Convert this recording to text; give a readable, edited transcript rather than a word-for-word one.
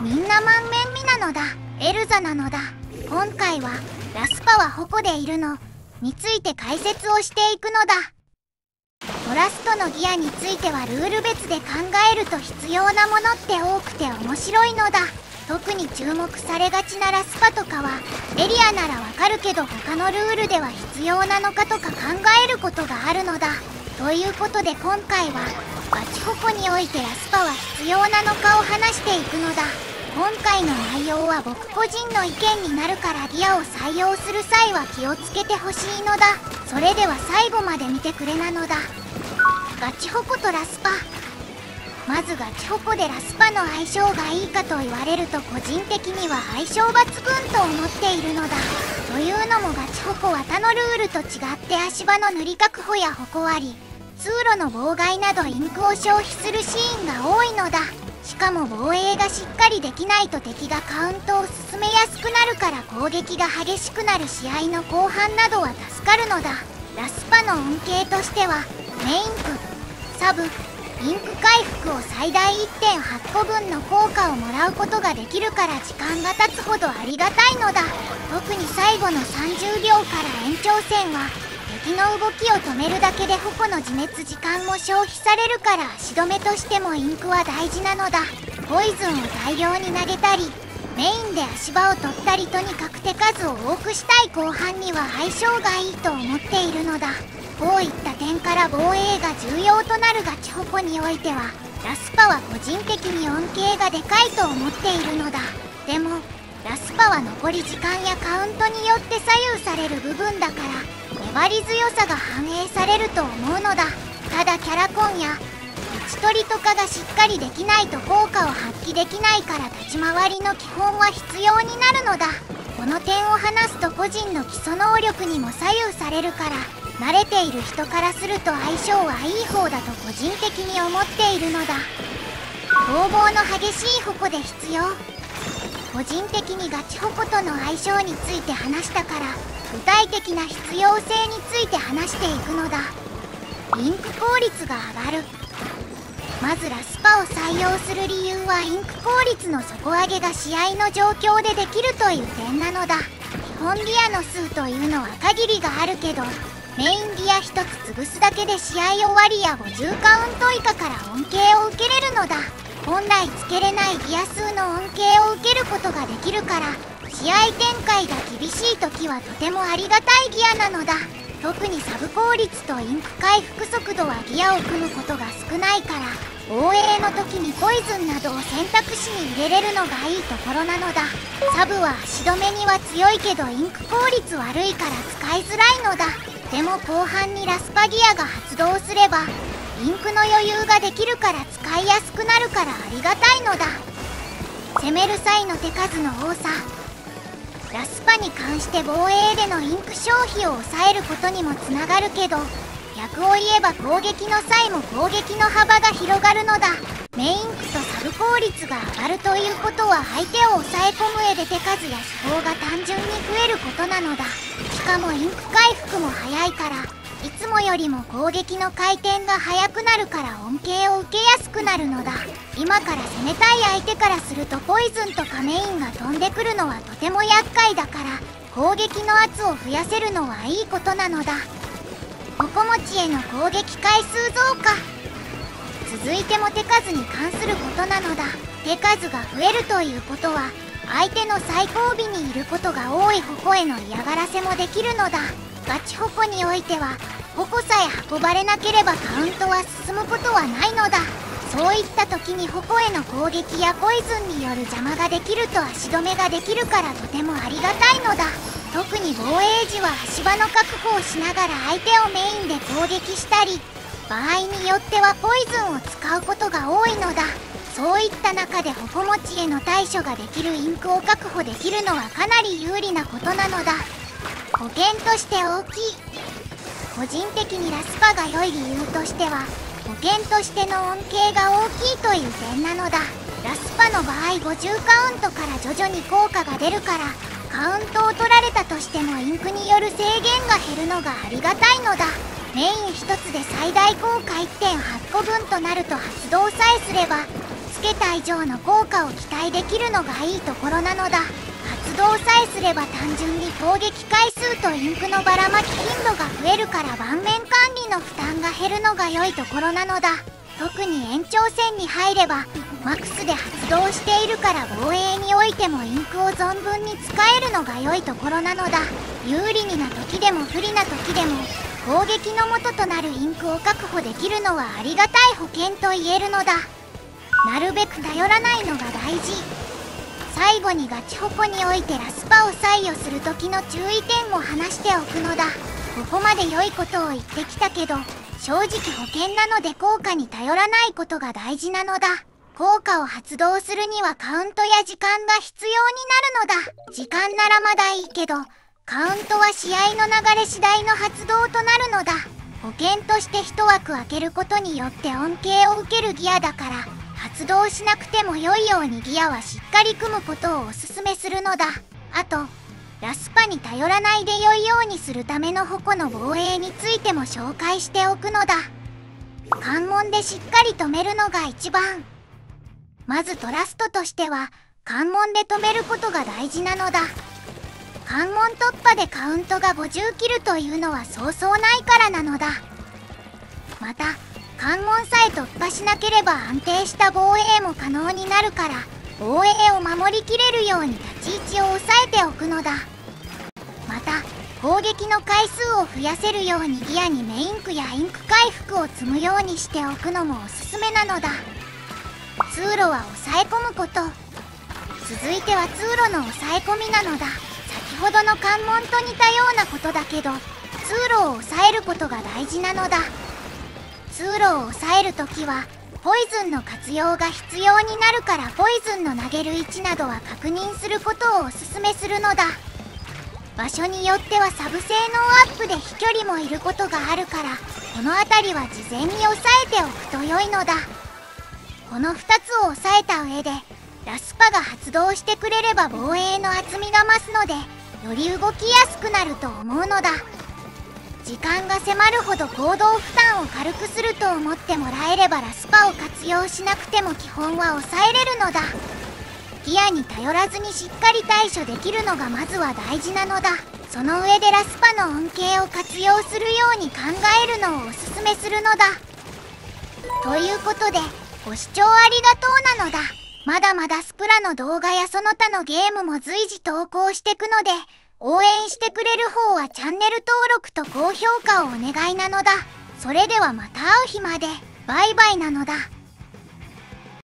みんな満面見なのだ。エルザなのだ。今回はラスパは矛でいるのについて解説をしていくのだ。トラストのギアについてはルール別で考えると必要なものって多くて面白いのだ。特に注目されがちなラスパとかはエリアならわかるけど他のルールでは必要なのかとか考えることがあるのだ。ということで今回はガチ矛においてラスパは必要なのかを話していくのだ。今回の内容は僕個人の意見になるからギアを採用する際は気をつけてほしいのだ。それでは最後まで見てくれなのだ。ガチ矛とラスパ。まずガチ矛でラスパの相性がいいかと言われると個人的には相性抜群と思っているのだ。というのもガチ矛は他のルールと違って足場の塗り確保や矛割り、通路の妨害などインクを消費するシーンが多いのだ。しかも防衛がしっかりできないと敵がカウントを進めやすくなるから攻撃が激しくなる試合の後半などは助かるのだ。ラスパの恩恵としてはメインク、サブ、インク回復を最大 1.8 個分の効果をもらうことができるから時間が経つほどありがたいのだ。特に最後の30秒から延長戦は敵の動きを止めるだけで矛の自滅時間も消費されるから足止めとしてもインクは大事なのだ。ポイズンを大量に投げたりメインで足場を取ったりとにかく手数を多くしたい後半には相性がいいと思っているのだ。こういった点から防衛が重要となるガチ矛においてはラスパは個人的に恩恵がでかいと思っているのだ。でもラスパは残り時間やカウントによって左右される部分だから粘り強さが反映されると思うのだ。ただキャラコンや打ち取りとかがしっかりできないと効果を発揮できないから立ち回りの基本は必要になるのだ。この点を話すと個人の基礎能力にも左右されるから慣れている人からすると相性はいい方だと個人的に思っているのだ。攻防の激しい矛で必要。個人的にガチ矛との相性について話したから具体的な必要性について話していくのだ。インク効率が上がる。まずラスパを採用する理由はインク効率の底上げが試合の状況でできるという点なのだ。基本ギアの数というのは限りがあるけどメインギア1つ潰すだけで試合終わりや50カウント以下から恩恵を受けれるのだ。本来つけれないギア数の恩恵を受けることができるから試合展開が厳しい時はとてもありがたいギアなのだ。特にサブ効率とインク回復速度はギアを組むことが少ないから防衛の時にポイズンなどを選択肢に入れれるのがいいところなのだ。サブは足止めには強いけどインク効率悪いから使いづらいのだ。でも後半にラスパギアが発動すればインクの余裕ができるから使いやすくなるからありがたいのだ。攻める際の手数の多さ。ラスパに関して防衛でのインク消費を抑えることにもつながるけど逆を言えば攻撃の際も攻撃の幅が広がるのだ。メインクとサブ効率が上がるということは相手を抑え込む上で手数や手法が単純に増えることなのだ。しかもインク回復も早いからいつもよりも攻撃の回転が速くなるから恩恵を受けやすくなるのだ。今から攻めたい相手からするとポイズンとかメインが飛んでくるのはとても厄介だから攻撃の圧を増やせるのはいいことなのだ。矛持ちへの攻撃回数増加。続いても手数に関することなのだ。手数が増えるということは相手の最後尾にいることが多い矛への嫌がらせもできるのだ。ガチ矛においては矛さえ運ばれなければカウントは進むことはないのだ。そういった時に矛への攻撃やポイズンによる邪魔ができると足止めができるからとてもありがたいのだ。特に防衛時は足場の確保をしながら相手をメインで攻撃したり場合によってはポイズンを使うことが多いのだ。そういった中で矛持ちへの対処ができるインクを確保できるのはかなり有利なことなのだ。保険として大きい。個人的にラスパが良い理由としては保険としての恩恵が大きいという点なのだ。ラスパの場合50カウントから徐々に効果が出るからカウントを取られたとしてもインクによる制限が減るのがありがたいのだ。メイン1つで最大効果 1.8 個分となると発動さえすればつけた以上の効果を期待できるのがいいところなのだ。発動さえすれば単純に攻撃回数とインクのばらまき頻度が増えるから盤面管理の負担が減るのが良いところなのだ。特に延長戦に入ればマックスで発動しているから防衛においてもインクを存分に使えるのが良いところなのだ。有利な時でも不利な時でも攻撃の元となるインクを確保できるのはありがたい保険と言えるのだ。なるべく頼らないのが大事。最後にガチホコにおいてラスパを採用する時の注意点を話しておくのだ。ここまで良いことを言ってきたけど正直保険なので効果に頼らないことが大事なのだ。効果を発動するにはカウントや時間が必要になるのだ。時間ならまだいいけどカウントは試合の流れ次第の発動となるのだ。保険として1枠空けることによって恩恵を受けるギアだから発動しなくても良いようにギアはしっかり組むことをおすすめするのだ。あとラスパに頼らないで良いようにするための矛の防衛についても紹介しておくのだ。関門でしっかり止めるのが一番。まずトラストとしては関門で止めることが大事なのだ。関門突破でカウントが50切るというのはそうそうないからなのだ。また関門さえ突破しなければ安定した防衛も可能になるから防衛を守りきれるように立ち位置を押さえておくのだ。また攻撃の回数を増やせるようにギアにメインクやインク回復を積むようにしておくのもおすすめなのだ。通路は抑え込むこと。続いては通路の抑え込みなのだ。先ほどの関門と似たようなことだけど通路を抑えることが大事なのだ。通路を抑えるときはポイズンの活用が必要になるからポイズンの投げる位置などは確認することをおすすめするのだ。場所によってはサブ性能アップで飛距離もいることがあるからこの辺りは事前に押さえておくと良いのだ。この2つを押さえた上でラスパが発動してくれれば防衛の厚みが増すのでより動きやすくなると思うのだ。時間が迫るほど行動負担を軽くすると思ってもらえればラスパを活用しなくても基本は抑えれるのだ。ギアに頼らずにしっかり対処できるのがまずは大事なのだ。その上でラスパの恩恵を活用するように考えるのをおすすめするのだ。ということでご視聴ありがとうなのだ。まだまだスプラの動画やその他のゲームも随時投稿してくので応援してくれる方はチャンネル登録と高評価をお願いなのだ。それではまた会う日まで。バイバイなのだ。